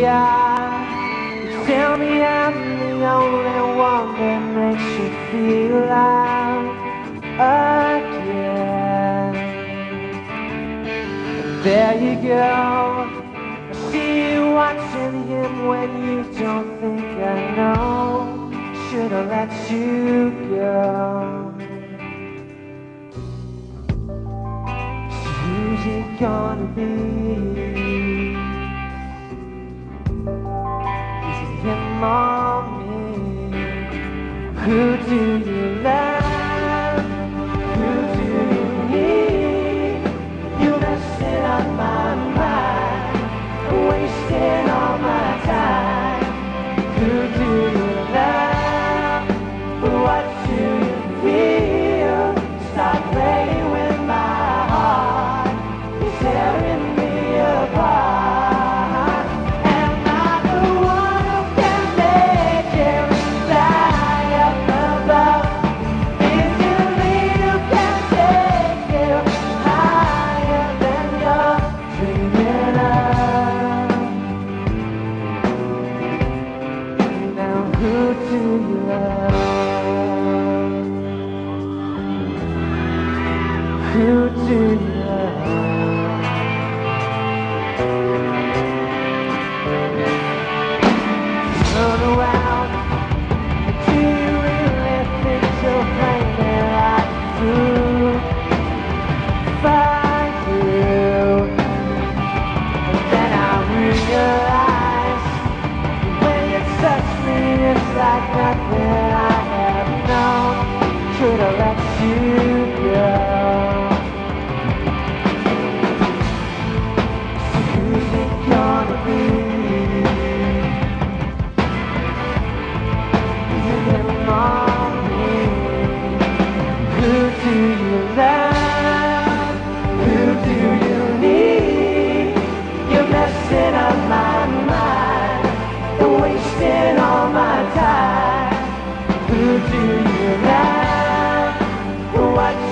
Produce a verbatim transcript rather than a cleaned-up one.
are. You tell me I'm the only one that makes you feel alive again. And there you go, I see you watching him when you don't think I know. Should've let you go. So who's it gonna be? Is it him or me? Who do you love? Who do you need? You're messing up my mind, wasting all my time. Who do you love? What do you feel? Stop playing with my heart, you're tearing me apart. Am I the one who can make you fly up above? Is it me who can take you higher than you're dreaming of? Now who do you love? Who do you love? Turn around, do you really think you'll play me like a fool? Find you, and then I realize when you touch me, it's like nothing I have known. Could've let you go. Who's it gonna be? Is it him or me? Who do you love? Who do you need? You're messing up my mind, you're wasting all my time. Who do you love? What